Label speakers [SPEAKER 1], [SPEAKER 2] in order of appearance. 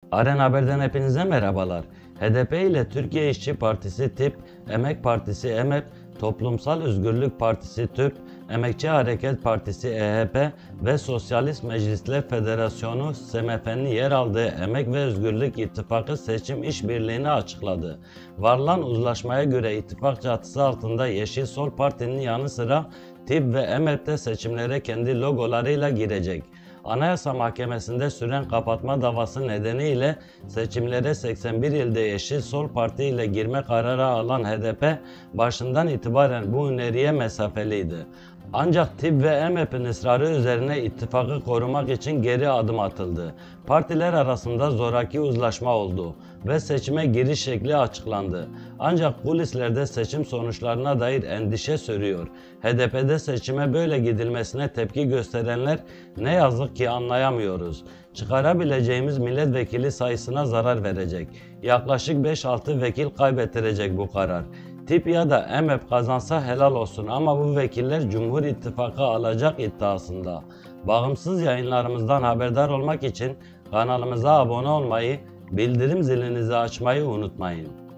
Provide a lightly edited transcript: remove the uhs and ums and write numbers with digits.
[SPEAKER 1] Aren Haber'den hepinize merhabalar. HDP ile Türkiye İşçi Partisi TİP, Emek Partisi EMEP, Toplumsal Özgürlük Partisi TÜP, Emekçi Hareket Partisi EHP ve Sosyalist Meclisler Federasyonu SMF'nin yer aldığı Emek ve Özgürlük İttifakı seçim işbirliğini açıkladı. Varılan uzlaşmaya göre ittifak çatısı altında Yeşil Sol Parti'nin yanı sıra TİP ve EMEP de seçimlere kendi logolarıyla girecek. Anayasa Mahkemesi'nde süren kapatma davası nedeniyle seçimlere 81 ilde Yeşil Sol Parti ile girme kararı alan HDP başından itibaren bu öneriye mesafeliydi. Ancak TİP ve EMEP'in ısrarı üzerine ittifakı korumak için geri adım atıldı. Partiler arasında zoraki uzlaşma oldu ve seçime giriş şekli açıklandı. Ancak kulislerde seçim sonuçlarına dair endişe sürüyor. HDP'de seçime böyle gidilmesine tepki gösterenler ne yazık ki anlayamıyoruz. Çıkarabileceğimiz milletvekili sayısına zarar verecek. Yaklaşık 5-6 vekil kaybettirecek bu karar. TİP ya da EMEP kazansa helal olsun ama bu vekiller Cumhur İttifakı alacak iddiasında. Bağımsız yayınlarımızdan haberdar olmak için kanalımıza abone olmayı, bildirim zilinizi açmayı unutmayın.